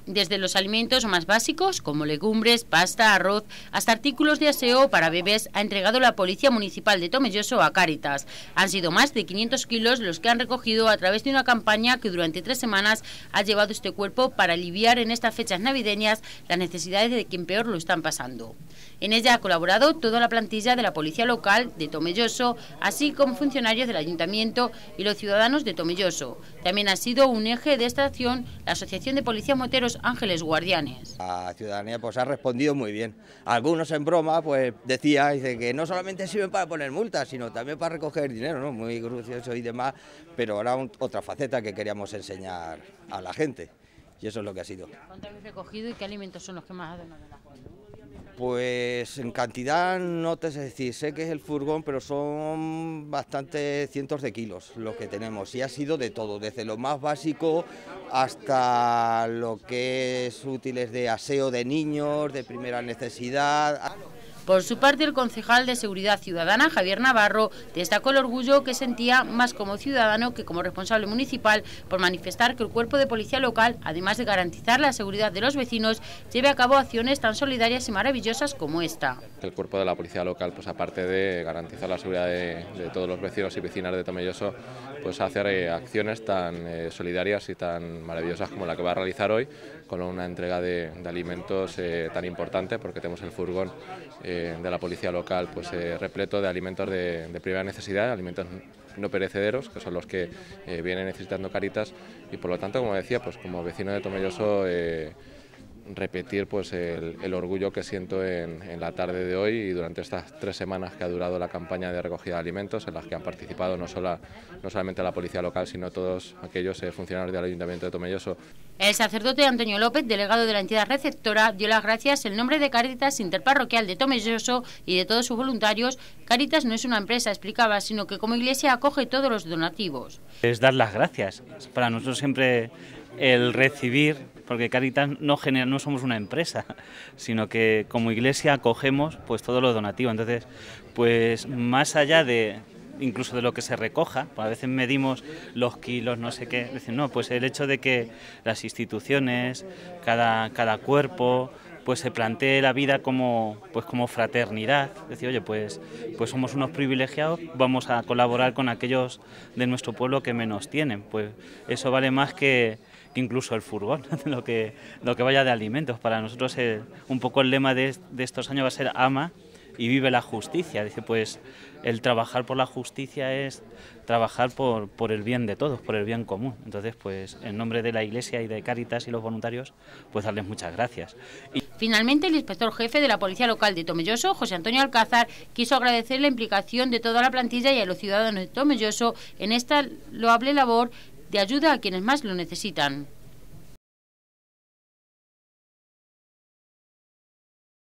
Desde los alimentos más básicos, como legumbres, pasta, arroz, hasta artículos de aseo para bebés, ha entregado la Policía Municipal de Tomelloso a Cáritas. Han sido más de 500 kilos los que han recogido a través de una campaña que durante 3 semanas ha llevado este cuerpo para aliviar en estas fechas navideñas las necesidades de quien peor lo están pasando. En ella ha colaborado toda la plantilla de la Policía Local de Tomelloso, así como funcionarios del Ayuntamiento y los ciudadanos de Tomelloso. También ha sido un eje de esta acción la Asociación de Policías Moteros Ángeles Guardianes. La ciudadanía pues ha respondido muy bien. Algunos en broma pues dice que no solamente sirven para poner multas, sino también para recoger dinero, ¿no? Muy gracioso y demás, pero ahora otra faceta que queríamos enseñar a la gente, y eso es lo que ha sido. ¿Cuánto habéis recogido y qué alimentos son los que más ha donado la gente? Pues en cantidad no te sé decir, sé que es el furgón, pero son bastantes cientos de kilos los que tenemos, y ha sido de todo, desde lo más básico hasta lo que es útiles de aseo de niños, de primera necesidad. Por su parte, el concejal de Seguridad Ciudadana, Javier Navarro, destacó el orgullo que sentía más como ciudadano que como responsable municipal por manifestar que el cuerpo de policía local, además de garantizar la seguridad de los vecinos, lleve a cabo acciones tan solidarias y maravillosas como esta. El cuerpo de la policía local, pues aparte de garantizar la seguridad de todos los vecinos y vecinas de Tomelloso, pues hacer acciones tan solidarias y tan maravillosas como la que va a realizar hoy, con una entrega de alimentos tan importante, porque tenemos el furgón de la policía local pues repleto de alimentos de primera necesidad, alimentos no perecederos, que son los que viene necesitando Cáritas, y por lo tanto, como decía, pues como vecino de Tomelloso, repetir pues el orgullo que siento en la tarde de hoy y durante estas 3 semanas que ha durado la campaña de recogida de alimentos, en las que han participado no solamente la policía local, sino todos aquellos funcionarios del Ayuntamiento de Tomelloso. El sacerdote Antonio López, delegado de la entidad receptora, dio las gracias en nombre de Cáritas Interparroquial de Tomelloso y de todos sus voluntarios. Cáritas no es una empresa, explicaba, sino que como iglesia acoge todos los donativos. Es dar las gracias. Para nosotros siempre el recibir, porque Cáritas no somos una empresa, sino que como iglesia acogemos pues todos los donativos. Entonces, pues más allá de incluso de lo que se recoja, pues a veces medimos los kilos, no sé qué, decir, no, pues el hecho de que las instituciones, cada cuerpo, pues se plantee la vida como fraternidad, decir, oye, pues somos unos privilegiados, vamos a colaborar con aquellos de nuestro pueblo que menos tienen, pues eso vale más que incluso el furgón, lo que vaya de alimentos. Para nosotros un poco el lema de estos años va a ser ama y vive la justicia. Dice, pues el trabajar por la justicia es trabajar por el bien de todos, por el bien común. Entonces, pues en nombre de la Iglesia y de Cáritas y los voluntarios, pues darles muchas gracias. Finalmente, el inspector jefe de la Policía Local de Tomelloso, José Antonio Alcázar, quiso agradecer la implicación de toda la plantilla y a los ciudadanos de Tomelloso en esta loable labor de ayuda a quienes más lo necesitan.